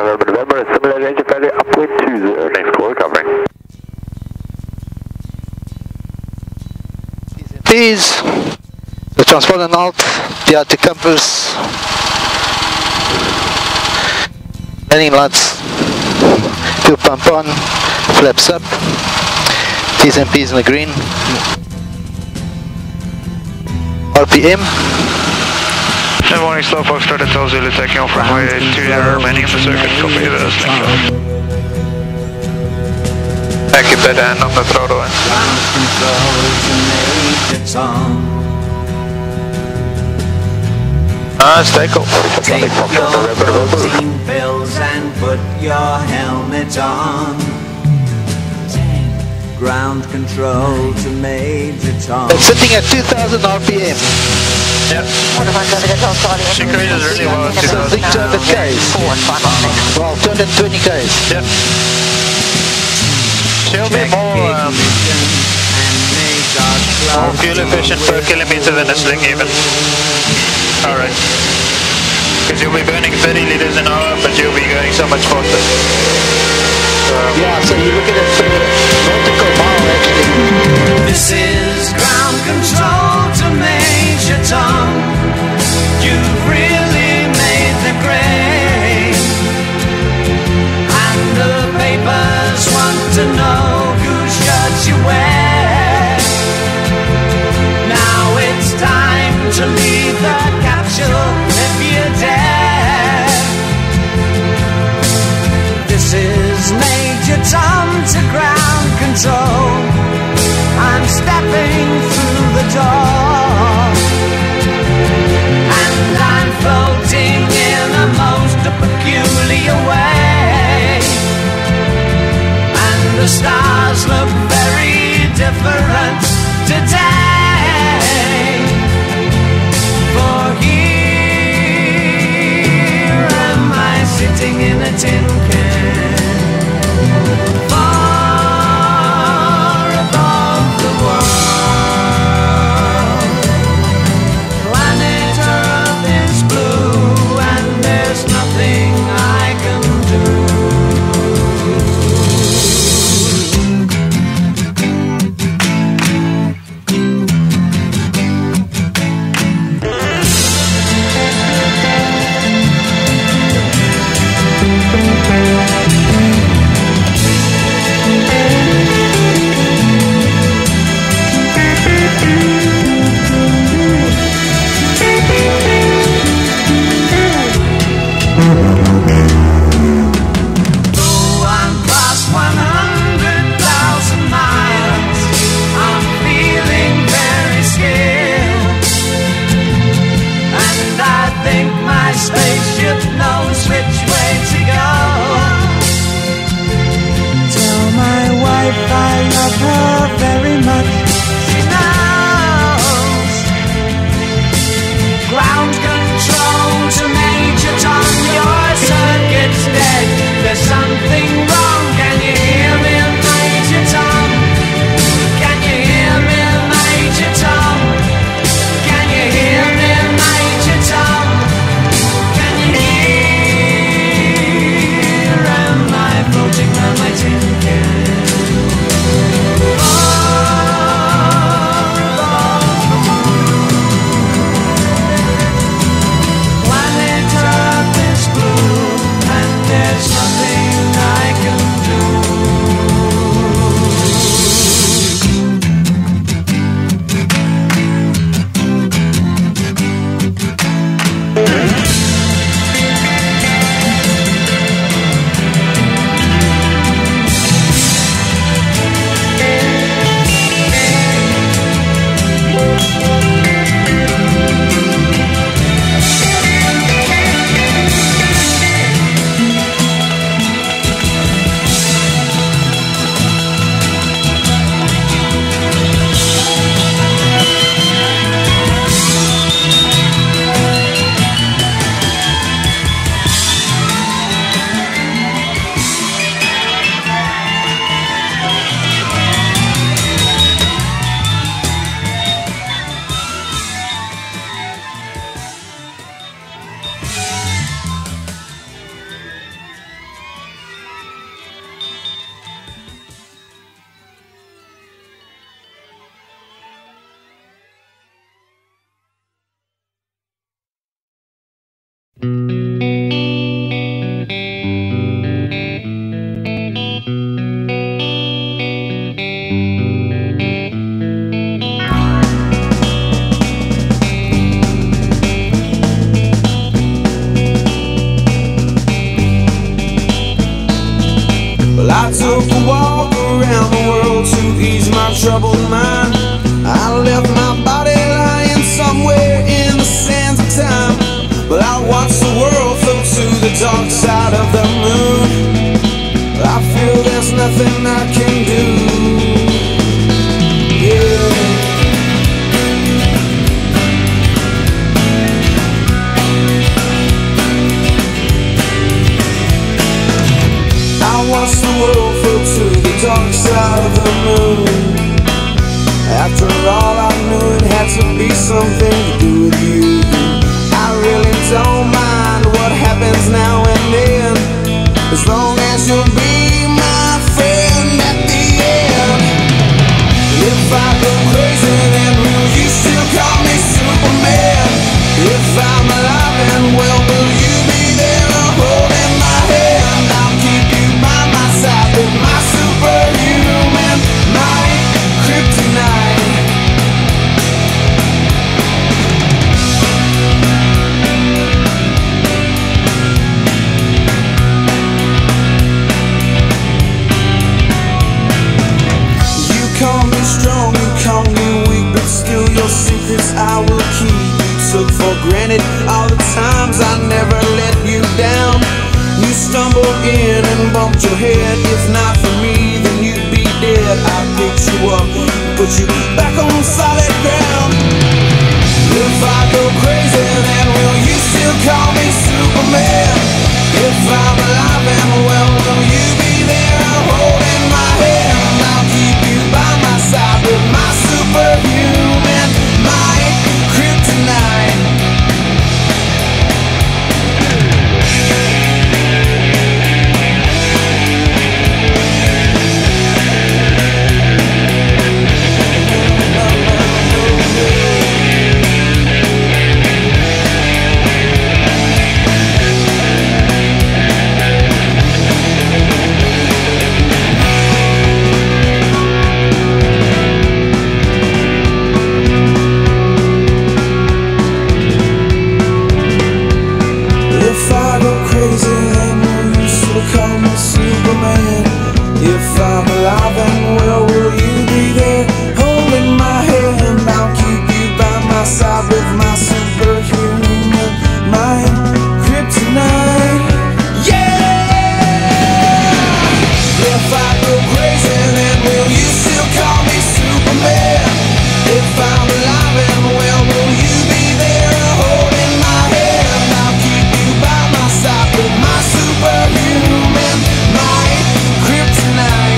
November, similar range of value, upwind 20, next call, covering. Please, the transponder out, the outer compass, landing lights, fuel pump on, flaps up, T's and P's in the green, RPM. Good morning, slow box started Hotel Zulu taking off from runway 20 remaining in the circuit, copy this, thank you. Keep that hand on the throttle. Stay cool. Take your protein pills and put your helmet on. Ground control to Major Tom. It's sitting at 2000 RPM. Yep. She increases really well at 2000. So I think 200 Ks. Well, 220 Ks. Yep. She'll be more fuel efficient per kilometer than a sling even. Alright. Because you'll be burning 30 liters an hour, but you'll be going so much faster. Yeah, so you look at it for nautical mile actually. This is ground control to Major Tom. You've really made the grade. And the papers want to know whose shirt you wear. Now it's time to leave the capsule if you dare. This is Major Tom to ground control. I'm stepping through the door, and I'm floating in a most peculiar way. And the stars look very different today. For here am I sitting in a tin can. Far above the world. troubled mind. I left my body lying somewhere in the sands of time, but I watched the world float to the dark side of the moon. I feel there's nothing I can do. Yeah. I watched the world float to the dark side of the moon. After all, I knew it had to be something to do with you. I really don't mind what happens now and then, as long as you'll be my friend at the end. If I go crazy, then will you still call me Superman? If I'm alive and well, will you be there holding my hand? I'll keep you by my side with my superhuman, my kryptonite. Strong, you call me weak, but still your secrets I will keep. You took for granted all the times I never let you down. You stumbled in and bumped your head. If not for me, then you'd be dead. I picked you up, put you back on solid ground. If I go crazy, then will you still call me Superman? If I'm alive and well, will you be there holding my hand? I'll keep you by my side with my superhuman, my kryptonite. If I'm alive and well, will you be there holding my hand? I'll keep you by my side with my superhuman, my kryptonite. Yeah! If I go crazy, then will you still call me Superman? If I'm alive and well, will you be there holding my hand? I'll keep you by my side with my superhuman, my kryptonite.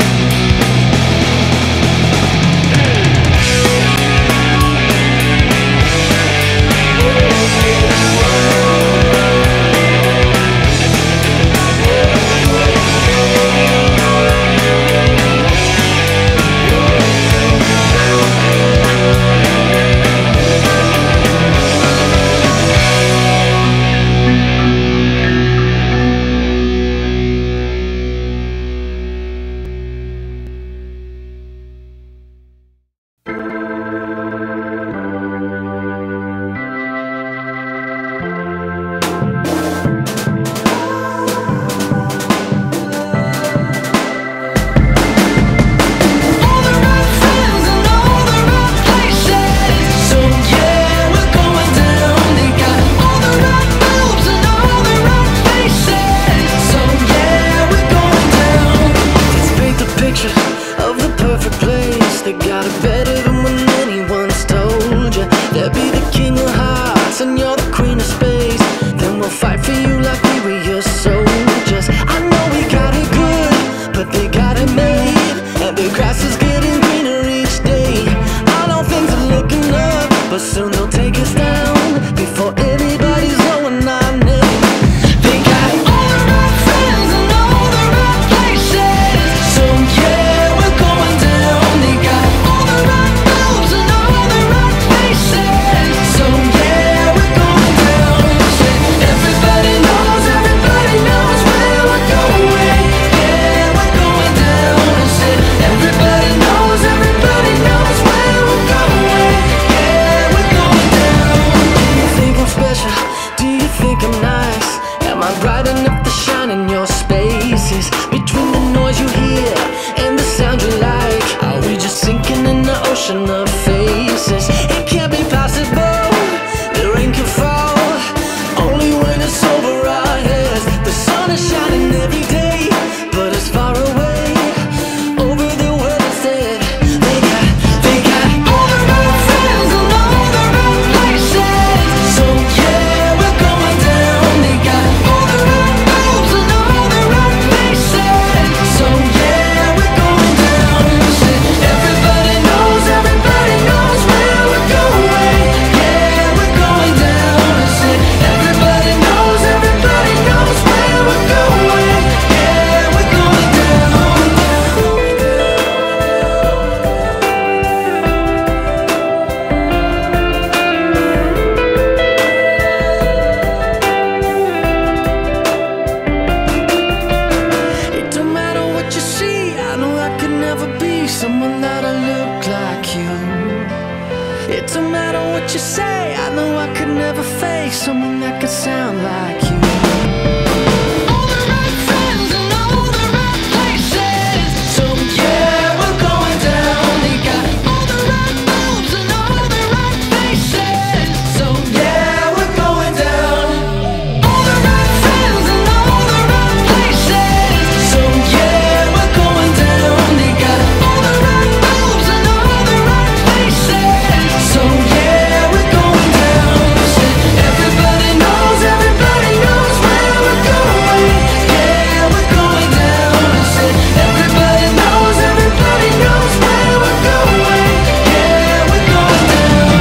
knew I could never face someone that could sound like you. All the right friends and all the right places. So yeah, we're going down. They got all the right moves and all the right faces. So yeah, we're going down. All the right friends and all the right places. So yeah, we're going down. They got all the right moves and all the right faces. So yeah, we're going down. Everybody knows where we're going. Yeah, we're going down. I said everybody knows where we're going. Yeah, we're going down.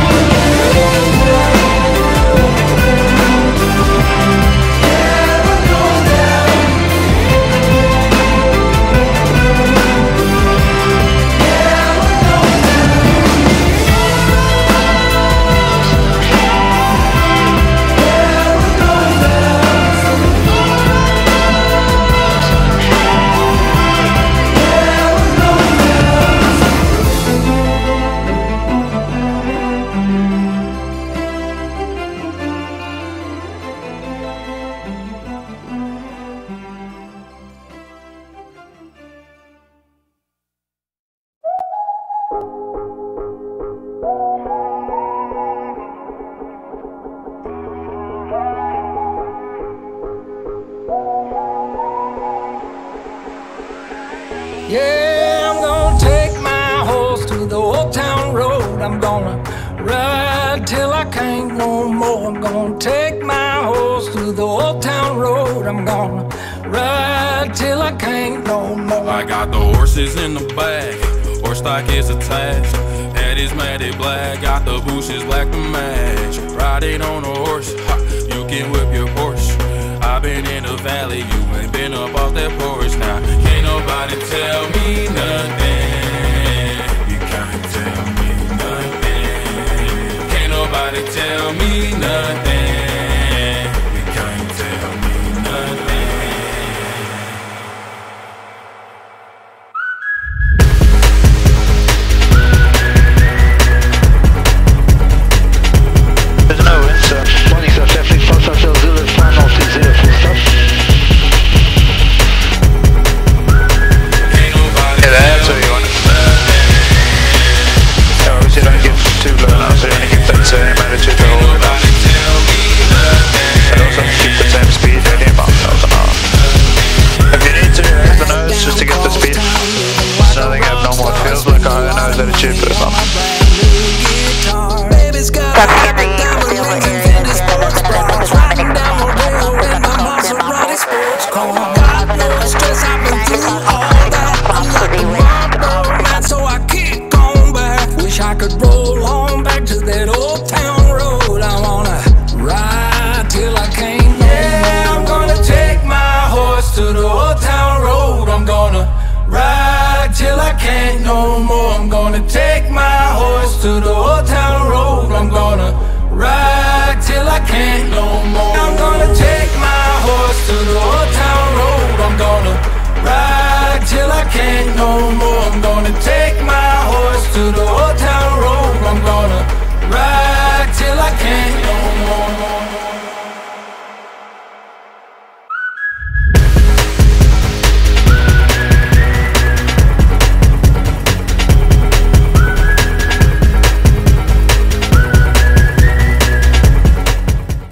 Yeah, I'm gonna take my horse to the old town road. I'm gonna ride till I can't no more. I'm gonna take my horse to the old town road. I'm gonna ride till I can't no more. I got the horses in the back, horse stock is attached. Head is matted black, got the bushes black to match. Riding on a horse, ha, you can whip your Porsche. I've been in the valley, you ain't been up off that porch. Now, can't nobody tell me nothing. You can't tell me nothing. Can't nobody tell me nothing. You can't tell me nothing. There's no insert. Morning, sir. Traffic 5500, final 60, full stop. Yeah, that's what you want. So you don't give too low now, so you only give that same attitude to hold it off. And also keep the same speed, only about 1,000 an hour. If you need to raise the nose just to get the speed, it's nothing abnormal. It feels like a higher nose attitude, but it's not. Baby's got diamond rings and Fendi sports bras. Riding down the rail in my Maserati sports car. Got no stress, I've been through all that. I'm like a Marlboro man, so I kick on back. Wish I could roll on back to that old town road. I wanna ride till I can't no more. Yeah, I'm gonna take my horse to the old town road. I'm gonna ride till I can't no more. I'm gonna take my horse to the old town road. I'm gonna ride till I can't no more. I'm gonna take my horse to the old town road. I'm gonna ride till I can't no more. I'm gonna take